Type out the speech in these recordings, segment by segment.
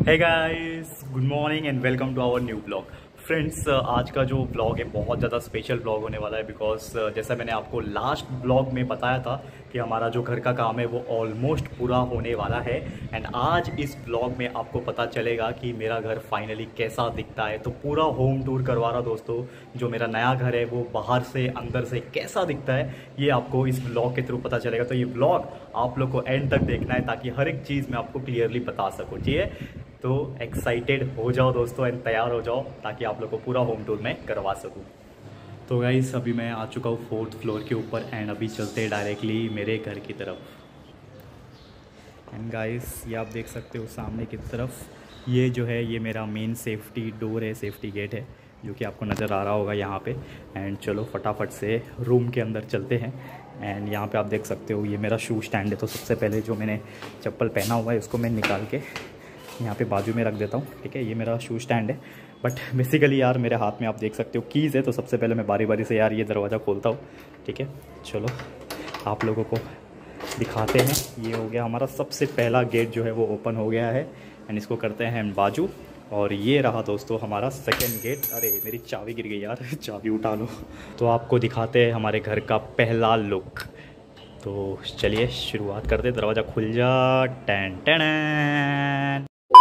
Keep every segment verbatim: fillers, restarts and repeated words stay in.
Hey guys, good morning and welcome to our new blog. Friends, आज का जो blog है बहुत ज़्यादा स्पेशल ब्लॉग होने वाला है बिकॉज जैसा मैंने आपको लास्ट ब्लॉग में बताया था कि हमारा जो घर का काम है वो ऑलमोस्ट पूरा होने वाला है। एंड आज इस ब्लॉग में आपको पता चलेगा कि मेरा घर फाइनली कैसा दिखता है। तो पूरा होम टूर करवा रहा दोस्तों, जो मेरा नया घर है वो बाहर से अंदर से कैसा दिखता है ये आपको इस ब्लॉग के थ्रू पता चलेगा। तो ये ब्लॉग आप लोग को एंड तक देखना है ताकि हर एक चीज़ मैं आपको क्लियरली बता सकूँ। ठीक है, तो एक्साइटेड हो जाओ दोस्तों एंड तैयार हो जाओ ताकि आप लोग को पूरा होम टूर में करवा सकूं। तो गाइस, अभी मैं आ चुका हूँ फोर्थ फ्लोर के ऊपर एंड अभी चलते हैं डायरेक्टली मेरे घर की तरफ। एंड गाइस, ये आप देख सकते हो सामने की तरफ, ये जो है ये मेरा मेन सेफ्टी डोर है, सेफ्टी गेट है जो कि आपको नज़र आ रहा होगा यहाँ पे। एंड चलो फटाफट से रूम के अंदर चलते हैं। एंड यहाँ पे आप देख सकते हो ये मेरा शू स्टैंड है। तो सबसे पहले जो मैंने चप्पल पहना हुआ है उसको मैं निकाल के यहाँ पे बाजू में रख देता हूँ। ठीक है, ये मेरा शू स्टैंड है। बट बेसिकली यार मेरे हाथ में आप देख सकते हो कीज़ है, तो सबसे पहले मैं बारी बारी से यार ये दरवाज़ा खोलता हूँ। ठीक है, चलो आप लोगों को दिखाते हैं। ये हो गया हमारा सबसे पहला गेट जो है वो ओपन हो गया है एंड इसको करते हैं हम बाजू। और ये रहा दोस्तों हमारा सेकेंड गेट। अरे मेरी चाबी गिर गई यार, चाबी उठा लो। तो आपको दिखाते हैं हमारे घर का पहला लुक। तो चलिए शुरुआत करते, दरवाज़ा खुल जा। Tan tan.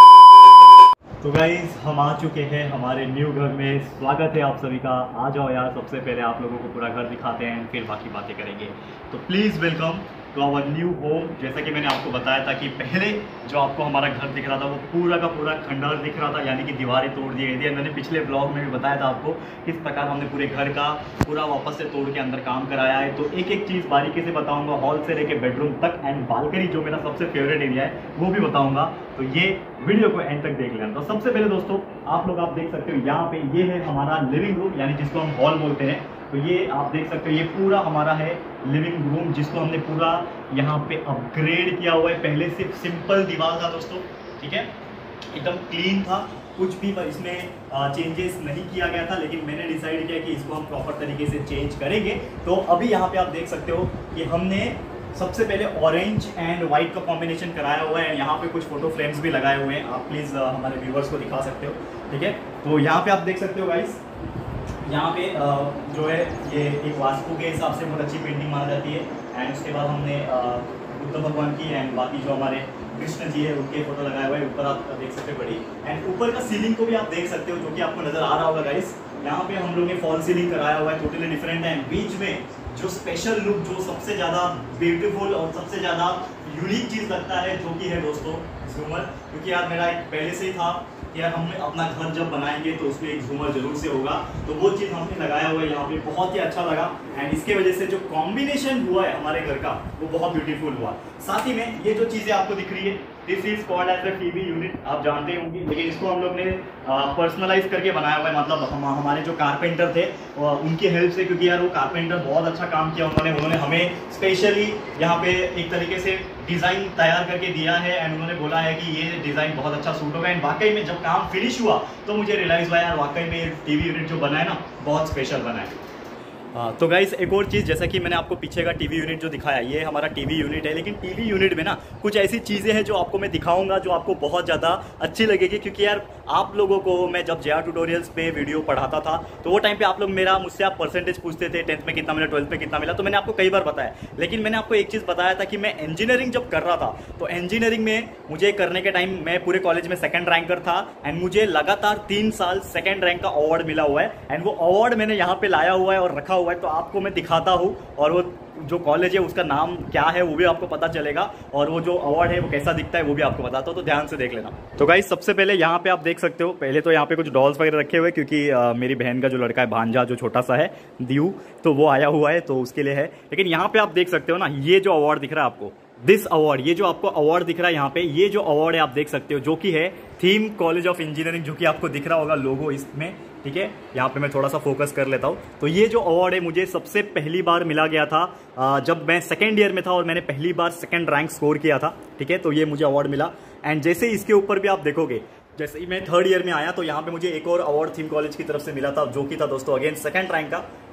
तो गाइज, हम आ चुके हैं हमारे न्यू घर में। स्वागत है आप सभी का। आ जाओ यार, सबसे पहले आप लोगों को पूरा घर दिखाते हैं फिर बाकी बातें करेंगे। तो please welcome to our new home. जैसा कि मैंने आपको बताया था कि पहले जो आपको हमारा घर दिख रहा था वो पूरा का पूरा खंडहर दिख रहा था, यानी कि दीवारें तोड़ दी गई थी। मैंने पिछले ब्लॉग में भी बताया था आपको किस प्रकार हमने पूरे घर का पूरा वापस से तोड़ के अंदर काम कराया है। तो एक एक चीज़ बारीकी से बताऊंगा, हॉल से लेके बेडरूम तक एंड बालकनी जो मेरा सबसे फेवरेट एरिया है वो भी बताऊंगा। तो ये वीडियो को एंड तक देख लेना। तो सबसे पहले दोस्तों आप लोग आप देख सकते हो यहाँ पे ये है हमारा लिविंग रूम, यानी जिसको हम हॉल बोलते हैं। तो ये आप देख सकते हो ये पूरा हमारा है लिविंग रूम, जिसको हमने पूरा यहाँ पे अपग्रेड किया हुआ है। पहले सिर्फ सिंपल दीवार था दोस्तों, ठीक है, एकदम क्लीन था, कुछ भी इसमें चेंजेस नहीं किया गया था। लेकिन मैंने डिसाइड किया कि इसको हम प्रॉपर तरीके से चेंज करेंगे। तो अभी यहाँ पे आप देख सकते हो कि हमने सबसे पहले ऑरेंज एंड वाइट का कॉम्बिनेशन कराया हुआ है। यहाँ पे कुछ फोटो फ्रेम्स भी लगाए हुए हैं, आप प्लीज़ हमारे व्यूवर्स को दिखा सकते हो। ठीक है, तो यहाँ पे आप देख सकते हो गाइस, यहाँ पे जो है ये एक वास्तु के हिसाब से बहुत अच्छी पेंटिंग मानी जाती है। एंड उसके बाद हमने बुद्ध भगवान की एंड बाकी जो हमारे कृष्ण जी है उनके फोटो लगाए हुए हैं। ऊपर आप देख सकते हो बड़ी, एंड ऊपर का सीलिंग को भी आप देख सकते हो जो कि आपको नजर आ रहा होगा गाइस। यहाँ पे हम लोग ने फॉल सीलिंग कराया हुआ है, टोटली डिफरेंट है। बीच में जो स्पेशल लुक, जो सबसे ज़्यादा ब्यूटीफुल और सबसे ज़्यादा यूनिक चीज़ लगता है जो कि है दोस्तों झूमर। क्योंकि यार मेरा एक पहले से ही था कि यार हम अपना घर जब बनाएंगे तो उसमें एक झूमर जरूर से होगा। तो वो चीज़ हमने लगाया हुआ है यहाँ पे, बहुत ही अच्छा लगा। एंड इसके वजह से जो कॉम्बिनेशन हुआ है हमारे घर का वो बहुत ब्यूटीफुल हुआ। साथ ही में ये जो चीज़ें आपको दिख रही है, this is called as a TV unit, आप जानते होंगे। लेकिन इसको हम लोग ने पर्सनलाइज करके बनाया हुआ है, मतलब हम हमारे जो कारपेंटर थे उनकी हेल्प से, क्योंकि यार वो कारपेंटर बहुत अच्छा काम किया उन्होंने उन्होंने हमें स्पेशली यहाँ पे एक तरीके से डिज़ाइन तैयार करके दिया है। एंड उन्होंने बोला है कि ये डिज़ाइन बहुत अच्छा सूट होगा। एंड वाकई में जब काम फिनिश हुआ तो मुझे रियलाइज़ हुआ यार वाकई में टीवी यूनिट जो बना है ना बहुत स्पेशल बना है। हाँ, तो गाइस एक और चीज़, जैसा कि मैंने आपको पीछे का टीवी यूनिट जो दिखाया, ये हमारा टीवी यूनिट है। लेकिन टीवी यूनिट में ना कुछ ऐसी चीज़ें हैं जो आपको मैं दिखाऊंगा जो आपको बहुत ज़्यादा अच्छी लगेगी। क्योंकि यार आप लोगों को मैं जब जे आर ट्यूटोरियल्स पे वीडियो पढ़ाता था तो वो टाइम पे आप लोग मेरा मुझसे आप परसेंटेज पूछते थे, टेंथ में कितना मिला, ट्वेल्थ में कितना मिला। तो मैंने आपको कई बार बताया, लेकिन मैंने आपको एक चीज़ बताया था कि मैं इंजीनियरिंग जब कर रहा था तो इंजीनियरिंग में मुझे करने के टाइम मैं पूरे कॉलेज में सेकेंड रैंकर था। एंड मुझे लगातार तीन साल सेकेंड रैंक का अवार्ड मिला हुआ है। एंड वो अवार्ड मैंने यहाँ पे लाया हुआ है और रखा हुआ है। तो आपको मैं दिखाता हूँ और वो जो कॉलेज है उसका नाम क्या है वो भी आपको पता चलेगा, और वो जो अवार्ड है वो कैसा दिखता है वो भी आपको बताता हूँ। तो ध्यान से देख लेना। तो गाइस सबसे पहले यहाँ पे आप देख सकते हो, पहले तो यहाँ पे कुछ डॉल्स वगैरह रखे हुए, क्योंकि आ, मेरी बहन का जो लड़का है भांजा जो छोटा सा है दीयू, तो वो आया हुआ है तो उसके लिए है। लेकिन यहाँ पे आप देख सकते हो ना, ये जो अवार्ड दिख रहा है आपको, दिस अवार्ड, ये जो आपको अवार्ड दिख रहा है यहाँ पे, ये जो अवार्ड है आप देख सकते हो जो कि है थीम कॉलेज ऑफ इंजीनियरिंग, जो कि आपको दिख रहा होगा लोगो इसमें। ठीक है, यहाँ पे मैं थोड़ा सा फोकस कर लेता हूँ। तो ये जो अवार्ड है मुझे सबसे पहली बार मिला गया था जब मैं सेकेंड ईयर में था और मैंने पहली बार सेकेंड रैंक स्कोर किया था। ठीक है, तो ये मुझे अवार्ड मिला। एंड जैसे इसके ऊपर भी आप देखोगे, जैसे ही मैं थर्ड ईयर में आया तो यहाँ पे मुझे एक और अवार्ड थीम कॉलेज की तरफ से मिला था, जो कि था दोस्तों अगेन सेकंड रैंक का।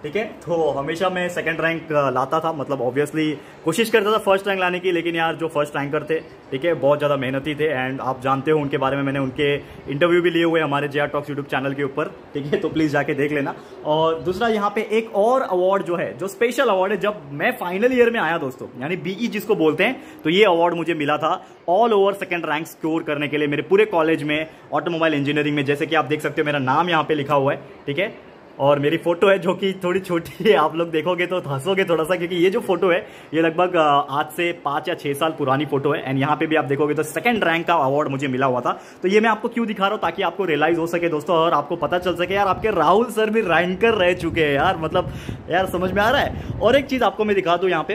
ठीक है। तो हमेशा मैं सेकंड रैंक लाता था, मतलब ऑब्वियसली कोशिश करता था फर्स्ट रैंक लाने की, लेकिन यार जो फर्स्ट रैंकर थे, ठीक है, बहुत ज़्यादा मेहनती थे एंड आप जानते हो उनके बारे में, मैंने उनके इंटरव्यू भी लिए हुए हमारे J R talks YouTube channel के ऊपर, ठीक है, तो प्लीज़ जाके देख लेना। और दूसरा यहाँ पे एक और अवार्ड जो है, जो स्पेशल अवार्ड है, जब मैं फाइनल ईयर में आया दोस्तों, यानी बीई जिसको बोलते हैं, तो ये अवार्ड मुझे मिला था all over second rank score करने के लिए मेरे पूरे कॉलेज में ऑटोमोबाइल इंजीनियरिंग में। जैसे कि आप देख सकते हो मेरा नाम यहाँ पे लिखा हुआ है, ठीक है, और मेरी फोटो है जो कि थोड़ी छोटी है, आप लोग देखोगे तो हंसोगे थोड़ा सा, क्योंकि ये जो फोटो है ये लगभग आज से पाँच या छः साल पुरानी फोटो है। एंड यहाँ पे भी आप देखोगे तो सेकंड रैंक का अवार्ड मुझे मिला हुआ था। तो ये मैं आपको क्यों दिखा रहा हूँ, ताकि आपको रियलाइज हो सके दोस्तों, और आपको पता चल सके यार आपके राहुल सर भी रैंकर रह चुके हैं यार, मतलब यार समझ में आ रहा है। और एक चीज़ आपको मैं दिखा दूँ यहाँ पे,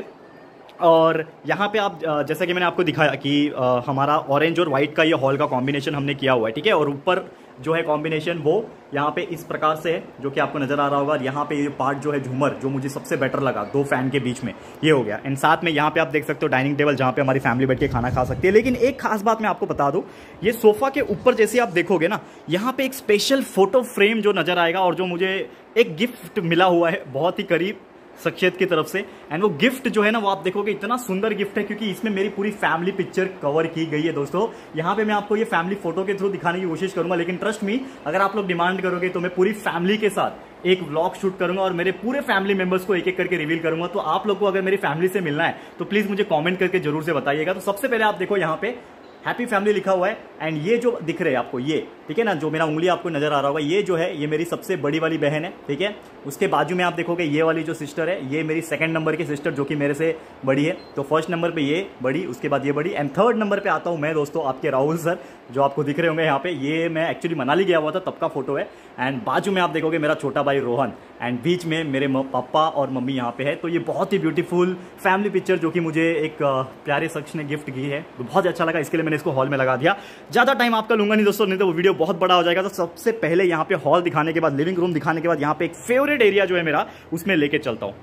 और यहाँ पे आप जैसा कि मैंने आपको दिखाया कि आ, हमारा ऑरेंज और वाइट का ये हॉल का कॉम्बिनेशन हमने किया हुआ है, ठीक है, और ऊपर जो है कॉम्बिनेशन वो यहाँ पे इस प्रकार से है, जो कि आपको नजर आ रहा होगा। यहाँ पे ये पार्ट जो है झूमर, जो मुझे सबसे बेटर लगा दो फैन के बीच में, ये हो गया। एंड साथ में यहाँ पे आप देख सकते हो डाइनिंग टेबल, जहाँ पे हमारी फैमिली बैठ के खाना खा सकती है। लेकिन एक खास बात मैं आपको बता दूं, ये सोफा के ऊपर जैसे आप देखोगे ना, यहाँ पे एक स्पेशल फोटो फ्रेम जो नजर आएगा, और जो मुझे एक गिफ्ट मिला हुआ है बहुत ही करीब शख्सियत की तरफ से। एंड वो गिफ्ट जो है ना, वो आप देखोगे इतना सुंदर गिफ्ट है, क्योंकि इसमें मेरी पूरी फैमिली पिक्चर कवर की गई है दोस्तों। यहाँ पे मैं आपको ये फैमिली फोटो के थ्रू दिखाने की कोशिश करूंगा, लेकिन ट्रस्ट मी, अगर आप लोग डिमांड करोगे तो मैं पूरी फैमिली के साथ एक व्लॉग शूट करूंगा और मेरे पूरे फैमिली मेंबर्स को एक एक करके रिवील करूंगा। तो आप लोग को अगर मेरी फैमिली से मिलना है तो प्लीज मुझे कॉमेंट करके जरूर से बताइएगा। तो सबसे पहले आप देखो यहाँ पे हैप्पी फैमिली लिखा हुआ है, एंड ये जो दिख रहे हैं आपको, ये ठीक है ना, जो मेरा उंगली आपको नजर आ रहा होगा, ये जो है ये मेरी सबसे बड़ी वाली बहन है, ठीक है। उसके बाजू में आप देखोगे ये वाली जो सिस्टर है, ये मेरी सेकंड नंबर की सिस्टर, जो कि मेरे से बड़ी है। तो फर्स्ट नंबर पे ये बड़ी, उसके बाद ये बड़ी, एंड थर्ड नंबर पे आता हूँ मैं दोस्तों, आपके राहुल सर, जो आपको दिख रहे होंगे यहाँ पे। ये मैं एक्चुअली मनाली गया हुआ था, तब का फोटो है। एंड बाजू में आप देखोगे मेरा छोटा भाई रोहन, एंड बीच में मेरे पापा और मम्मी यहाँ पे है। तो ये बहुत ही ब्यूटीफुल फैमिली पिक्चर, जो कि मुझे एक प्यारे शख्स ने गिफ्ट की है, तो बहुत अच्छा लगा, इसके लिए मैंने इसको हॉल में लगा दिया। ज़्यादा टाइम आपका लूंगा नहीं दोस्तों, नहीं तो वो वीडियो बहुत बड़ा हो जाएगा। तो सबसे पहले यहाँ पे हॉल दिखाने के बाद, लिविंग रूम दिखाने के बाद, यहाँ पे एक फेवरेट एरिया जो है मेरा, उसमें लेके चलता हूँ।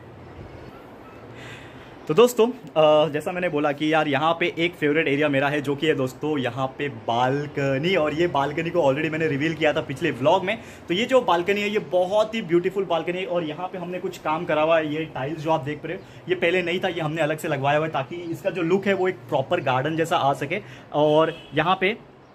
तो दोस्तों जैसा मैंने बोला कि यार यहाँ पे एक फेवरेट एरिया मेरा है, जो कि है दोस्तों यहाँ पे बालकनी। और ये बालकनी को ऑलरेडी मैंने रिवील किया था पिछले व्लॉग में। तो ये जो बालकनी है, ये बहुत ही ब्यूटीफुल बालकनी है, और यहाँ पे हमने कुछ काम करा हुआ है। ये टाइल्स जो आप देख रहे हो, ये पहले नहीं था, ये हमने अलग से लगवाया हुआ है, ताकि इसका जो लुक है वो एक प्रॉपर गार्डन जैसा आ सके। और यहाँ पे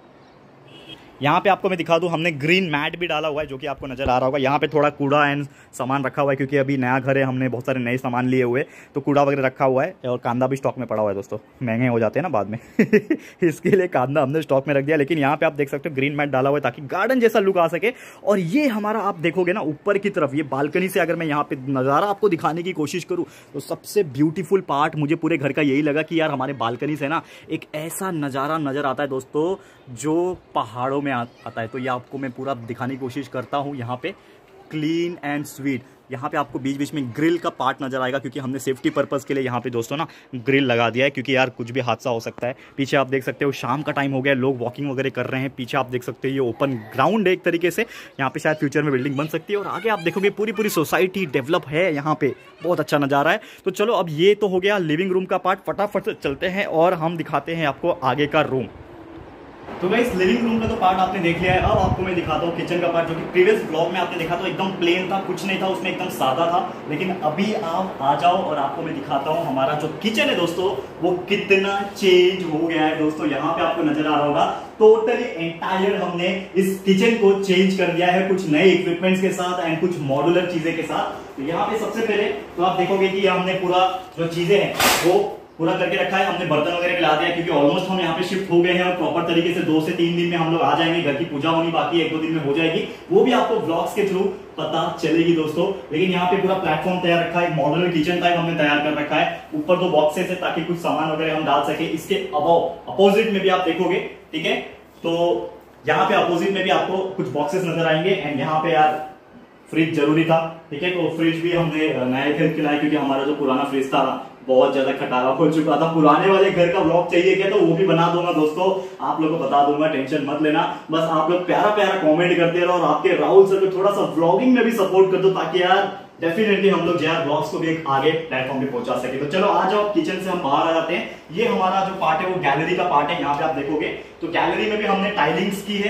यहाँ पे आपको मैं दिखा दूँ, हमने ग्रीन मैट भी डाला हुआ है, जो कि आपको नजर आ रहा होगा। यहाँ पे थोड़ा कूड़ा एंड सामान रखा हुआ है, क्योंकि अभी नया घर है, हमने बहुत सारे नए सामान लिए हुए, तो कूड़ा वगैरह रखा हुआ है। और कांदा भी स्टॉक में पड़ा हुआ है दोस्तों, महंगे हो जाते हैं ना बाद में इसके लिए कांदा हमने स्टॉक में रख दिया। लेकिन यहाँ पे आप देख सकते हो ग्रीन मैट डाला हुआ है, ताकि गार्डन जैसा लुक आ सके। और ये हमारा आप देखोगे ना ऊपर की तरफ, ये बालकनी से अगर मैं यहाँ पे नज़ारा आपको दिखाने की कोशिश करूँ, तो सबसे ब्यूटीफुल पार्ट मुझे पूरे घर का यही लगा कि यार हमारे बालकनी से ना एक ऐसा नज़ारा नज़र आता है दोस्तों, जो पहाड़ों में आता है। तो ये आपको मैं पूरा दिखाने की कोशिश करता हूँ। यहाँ पे क्लीन एंड स्वीट, यहाँ पे आपको बीच बीच में ग्रिल का पार्ट नजर आएगा, क्योंकि हमने सेफ्टी पर्पस के लिए यहाँ पे दोस्तों ना ग्रिल लगा दिया है, क्योंकि यार कुछ भी हादसा हो सकता है। पीछे आप देख सकते हो शाम का टाइम हो गया, लोग वॉकिंग वगैरह कर रहे हैं। पीछे आप देख सकते हो ये ओपन ग्राउंड है एक तरीके से, यहाँ पे शायद फ्यूचर में बिल्डिंग बन सकती है। और आगे आप देखोगे पूरी पूरी सोसाइटी डेवलप है, यहाँ पे बहुत अच्छा नज़ारा है। तो चलो अब ये तो हो गया लिविंग रूम का पार्ट, फटाफट से चलते हैं और हम दिखाते हैं आपको आगे का रूम। तो गाइस लिविंग रूम का तो पार्ट आपने देख लिया है। अब आपको मैं दिखाता हूँ किचन का पार्ट, जो कि प्रीवियस ब्लॉग में आपने देखा तो एकदम प्लेन था, कुछ नहीं था उसमें, एकदम सादा था। लेकिन अभी आप आ जाओ और आपको मैं दिखाता हूँ हमारा जो किचन है दोस्तों, वो कितना चेंज हो गया है दोस्तों। यहाँ पे आपको नजर आ रहा होगा, टोटली एंटायर हमने इस किचन को चेंज कर दिया है, कुछ नए इक्विपमेंट्स के साथ एंड कुछ मॉड्यूलर चीजें के साथ। तो यहाँ पे सबसे पहले तो आप देखोगे कि हमने पूरा जो चीजें हैं वो पूरा करके रखा है। हमने बर्तन वगैरह ला दिया, क्योंकि ऑलमोस्ट हम यहाँ पे शिफ्ट हो गए हैं, और प्रॉपर तरीके से दो से तीन दिन में हम लोग आ जाएंगे। घर की पूजा होनी बाकी है, एक दो दिन में हो जाएगी, वो भी आपको ब्लॉग्स के थ्रू पता चलेगी दोस्तों। लेकिन यहाँ पे पूरा प्लेटफॉर्म तैयार रखा है, मॉड्यूलर किचन टाइप हमने तैयार कर रखा है। ऊपर दो बॉक्सेस है, ताकि कुछ सामान वगैरह हम डाल सके। इसके अबाव अपोजिट में भी आप देखोगे, ठीक है, तो यहाँ पे अपोजिट में भी आपको कुछ बॉक्सेस नजर आएंगे। एंड यहाँ पे यार फ्रिज जरूरी था, ठीक है, तो फ्रिज भी हमने नया खरीद के लाए, क्योंकि हमारा जो पुराना फ्रिज था बहुत ज्यादा खटारा हो चुका था। पुराने वाले घर का व्लॉग चाहिए क्या, तो वो भी बना दूंगा दोस्तों, आप लोगों को बता दूंगा, टेंशन मत लेना। बस आप लोग प्यारा प्यारा कमेंट करते रहो, और आपके राहुल सर को थोड़ा सा व्लॉगिंग में भी सपोर्ट कर दो, ताकि यार डेफिनेटली हम लोग जय ब्लॉग्स को भी एक आगे प्लेटफॉर्म पे पहुंचा सके। तो चलो आ जाओ, किचन से हम बाहर आ जाते हैं। ये हमारा जो पार्ट है वो गैलरी का पार्ट है। यहाँ पे आप देखोगे तो गैलरी में भी हमने टाइलिंग्स की है,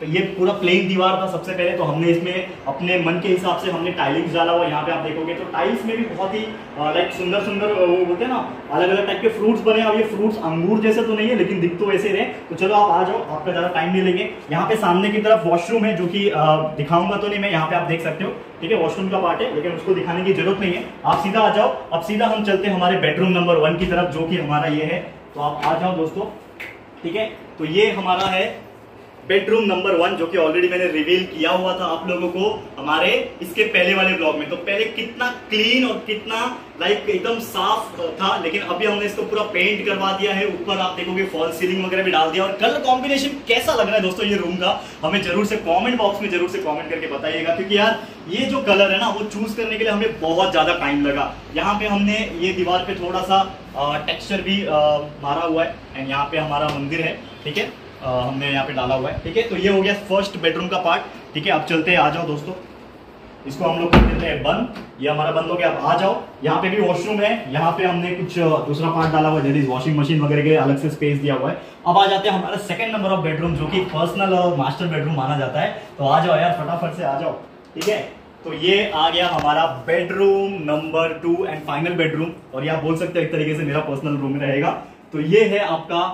तो ये पूरा प्लेन दीवार था सबसे पहले, तो हमने इसमें अपने मन के हिसाब से हमने टाइलिंग्स डाला हुआ। यहाँ पे आप देखोगे तो टाइल्स में भी बहुत ही लाइक सुंदर सुंदर वो होते हैं ना, अलग अलग टाइप के फ्रूट्स बने। अब ये फ्रूट्स अंगूर जैसे तो नहीं है, लेकिन दिख तो वैसे रहे। तो चलो आप आ जाओ, आपका ज्यादा टाइम नहीं लेंगे। यहाँ पे सामने की तरफ वॉशरूम है, जो कि दिखाऊंगा तो नहीं मैं, यहाँ पे आप देख सकते हो, ठीक है, वॉशरूम का पार्ट है, लेकिन उसको दिखाने की जरूरत नहीं है। आप सीधा आ जाओ। अब सीधा हम चलते हैं हमारे बेडरूम नंबर वन की तरफ, जो कि हमारा ये है। तो आप आ जाओ दोस्तों, ठीक है। तो ये हमारा है बेडरूम नंबर वन, जो कि ऑलरेडी मैंने रिवील किया हुआ था आप लोगों को हमारे इसके पहले वाले ब्लॉग में। तो पहले कितना क्लीन और कितना लाइक एकदम साफ था, लेकिन अभी हमने इसको पूरा पेंट करवा दिया है। ऊपर आप देखोगे फॉल सीलिंग वगैरह भी डाल दिया। और कलर कॉम्बिनेशन कैसा लग रहा है दोस्तों ये रूम का, हमें जरूर से कमेंट बॉक्स में जरूर से कमेंट करके बताइएगा, क्योंकि यार ये जो कलर है ना वो चूज करने के लिए हमें बहुत ज्यादा टाइम लगा। यहाँ पे हमने ये दीवार पे थोड़ा सा टेक्सचर भी आ, मारा हुआ है, एंड यहाँ पे हमारा मंदिर है, ठीक है, आ, हमने यहाँ पे डाला हुआ है, ठीक है। तो ये हो गया फर्स्ट बेडरूम का पार्ट, ठीक है। अब चलते हैं, आ जाओ दोस्तों, इसको हम लोग कर देते हैं बंद। ये हमारा बंद हो गया। अब आ जाओ, यहाँ पे भी वॉशरूम है, यहाँ पे हमने कुछ दूसरा पार्ट डाला हुआ है, जैसे वॉशिंग मशीन वगैरह के अलग से स्पेस दिया हुआ है। अब आ जाते हैं हमारा सेकंड नंबर ऑफ बेडरूम, जो कि पर्सनल और मास्टर बेडरूम माना जाता है। तो आ जाओ यार, फटाफट से आ जाओ, ठीक है। तो ये आ गया हमारा bedroom number two and final bedroom, और ये आप बोल सकते हो एक तरीके से मेरा पर्सनल रूम रहेगा। तो ये है आपका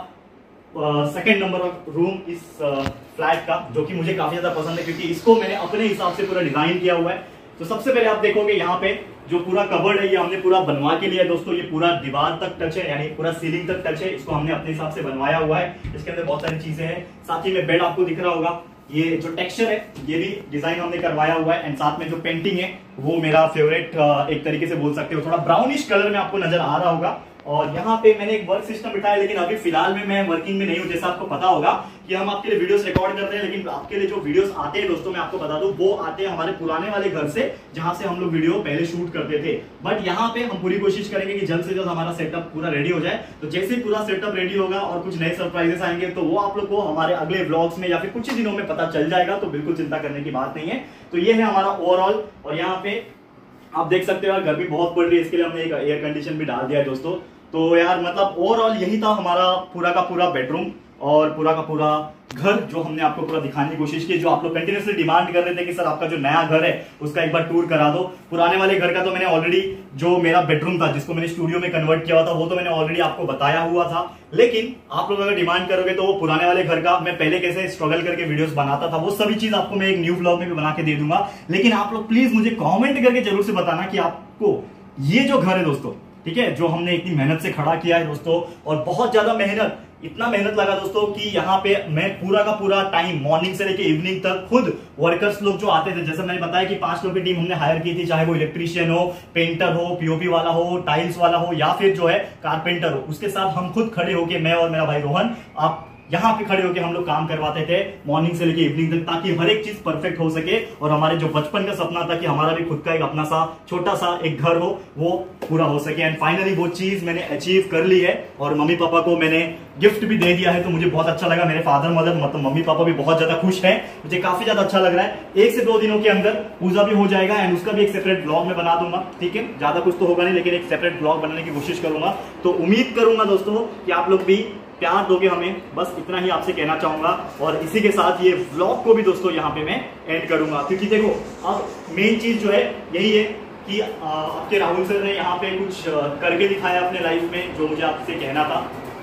सेकेंड नंबर ऑफ रूम इस फ्लैट का, जो कि मुझे काफी ज्यादा पसंद है, क्योंकि इसको मैंने अपने हिसाब से पूरा डिजाइन किया हुआ है। तो सबसे पहले आप देखोगे यहाँ पे जो पूरा कबर्ड है, ये हमने पूरा बनवा के लिया है दोस्तों। ये पूरा दीवार तक टच है, यानी पूरा सीलिंग तक टच है। इसको हमने अपने हिसाब से बनवाया हुआ है। इसके अंदर बहुत सारी चीजें हैं। साथ ही में बेड आपको दिख रहा होगा, ये जो टेक्सचर है ये भी डिजाइन हमने करवाया हुआ है। एंड साथ में जो पेंटिंग है वो मेरा फेवरेट एक तरीके से बोल सकते हो, थोड़ा ब्राउनिश कलर में आपको नजर आ रहा होगा। और यहाँ पे मैंने एक वर्क सिस्टम बिठाया, लेकिन अभी फिलहाल में मैं वर्किंग में नहीं हूँ। जैसा आपको पता होगा कि हम आपके लिए वीडियोस रिकॉर्ड करते हैं, लेकिन आपके लिए जो वीडियोस आते हैं दोस्तों, मैं आपको बता दूं, वो आते हैं हमारे पुराने वाले घर से, जहां से हम लोग वीडियो पहले शूट करते थे। बट यहाँ पे हम पूरी कोशिश करेंगे कि जल्द से जल्द हमारा सेटअप पूरा रेडी हो जाए। तो जैसे ही पूरा सेटअप रेडी होगा और कुछ नए सरप्राइजेस आएंगे, तो वो आप लोग को हमारे अगले व्लॉग्स में या फिर कुछ ही दिनों में पता चल जाएगा। तो बिल्कुल चिंता करने की बात नहीं है। तो ये है हमारा ओवरऑल। और यहाँ पे आप देख सकते हो यार, गर्मी बहुत पड़ रही है, इसके लिए हमने एक एयर कंडीशन भी डाल दिया है दोस्तों। तो यार मतलब ओवरऑल यही था हमारा पूरा का पूरा बेडरूम और पूरा का पूरा घर, जो हमने आपको पूरा दिखाने की कोशिश की। जो आप लोग कंटिन्यूसली डिमांड कर रहे थे कि सर आपका जो नया घर है उसका एक बार टूर करा दो। पुराने वाले घर का तो मैंने ऑलरेडी, जो मेरा बेडरूम था जिसको मैंने स्टूडियो में कन्वर्ट किया हुआ था, वो तो मैंने ऑलरेडी आपको बताया हुआ था। लेकिन आप लोग अगर डिमांड करोगे तो वो पुराने वाले घर का मैं पहले कैसे स्ट्रगल करके वीडियोस बनाता था, वो सभी चीज आपको मैं एक न्यू व्लॉग में भी बना के दे दूंगा। लेकिन आप लोग प्लीज मुझे कॉमेंट करके जरूर से बताना कि आपको ये जो घर है दोस्तों, ठीक है, जो हमने इतनी मेहनत से खड़ा किया है दोस्तों, और बहुत ज्यादा मेहनत, इतना मेहनत लगा दोस्तों कि यहाँ पे मैं पूरा का पूरा टाइम मॉर्निंग से लेके इवनिंग तक खुद वर्कर्स लोग जो आते थे, जैसे मैंने बताया कि पांच लोग की टीम हमने हायर की थी, चाहे वो इलेक्ट्रीशियन हो, पेंटर हो, पीओपी वाला हो, टाइल्स वाला हो, या फिर जो है कारपेंटर हो, उसके साथ हम खुद खड़े होके, मैं और मेरा भाई रोहन, आप यहाँ पे खड़े होके हम लोग काम करवाते थे मॉर्निंग से लेके इवनिंग तक, ताकि हर एक चीज परफेक्ट हो सके। और हमारे जो बचपन का सपना था कि हमारा भी खुद का एक अपना सा छोटा सा एक घर हो, वो पूरा हो सके। एंड फाइनली वो चीज मैंने अचीव कर ली है, और मम्मी पापा को मैंने गिफ्ट भी दे दिया है। तो मुझे बहुत अच्छा लगा, मेरे फादर मदर मतलब मम्मी पापा भी बहुत ज्यादा खुश हैं, मुझे काफी ज्यादा अच्छा लग रहा है। एक से दो दिनों के अंदर पूजा भी हो जाएगा, एंड उसका भी एक सेपरेट ब्लॉग में बना दूंगा, ठीक है। ज्यादा कुछ तो होगा नहीं, लेकिन एक सेपरेट ब्लॉग बनाने की कोशिश करूंगा। तो उम्मीद करूंगा दोस्तों कि आप लोग भी प्यार दोगे हमें, बस इतना ही आपसे कहना चाहूंगा। और इसी के साथ ये व्लॉग को भी दोस्तों यहाँ पे मैं एंड करूंगा, क्योंकि देखो अब मेन चीज जो है यही है कि आपके राहुल सर ने यहाँ पे कुछ करके दिखाया अपने लाइफ में, जो मुझे आपसे कहना था।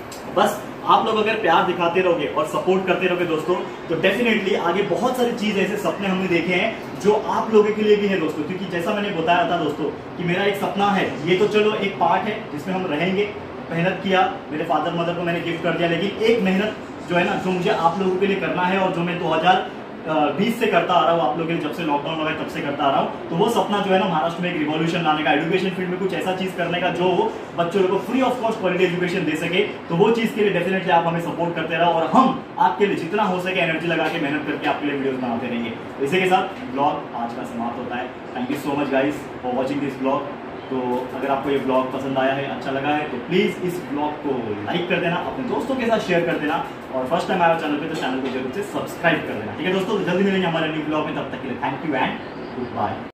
बस आप लोग अगर प्यार दिखाते रहोगे और सपोर्ट करते रहोगे दोस्तों, तो डेफिनेटली आगे बहुत सारी चीज ऐसे सपने हमने देखे हैं जो आप लोगों के लिए भी है दोस्तों। क्योंकि जैसा मैंने बताया था दोस्तों कि मेरा एक सपना है, ये तो चलो एक पार्ट है जिसमें हम रहेंगे, मेहनत किया, मेरे फादर मदर को मैंने गिफ्ट कर दिया, लेकिन एक मेहनत जो है ना, जो मुझे आप लोगों के लिए करना है, और जो मैं दो हजार बीस से करता आ रहा हूँ आप लोगों के लिए, जब से लॉकडाउन लगा तब से करता आ रहा हूँ। तो वो सपना जो है ना, महाराष्ट्र में एक रिवॉल्यूशन लाने का, एजुकेशन फील्ड में कुछ ऐसा चीज करने का जो बच्चों को free of cost quality education दे सके। तो वो चीज के लिए डेफिनेटली आप हमें सपोर्ट करते रहो, और हम आपके लिए जितना हो सके एनर्जी लगा के मेहनत करके आपके लिए वीडियोस बनाते रहेंगे। इसी के साथ ब्लॉग आज का समाप्त होता है। Thank you so much guys for watching this blog. तो अगर आपको ये ब्लॉग पसंद आया है, अच्छा लगा है, तो प्लीज इस ब्लॉग को लाइक कर देना, अपने दोस्तों के साथ शेयर कर देना, और फर्स्ट टाइम आया चैनल पे तो चैनल को जरूर से सब्सक्राइब कर देना, ठीक है दोस्तों। तो जल्दी मिलेंगे हमारे न्यू ब्लॉग में, तब तक के लिए thank you and good bye.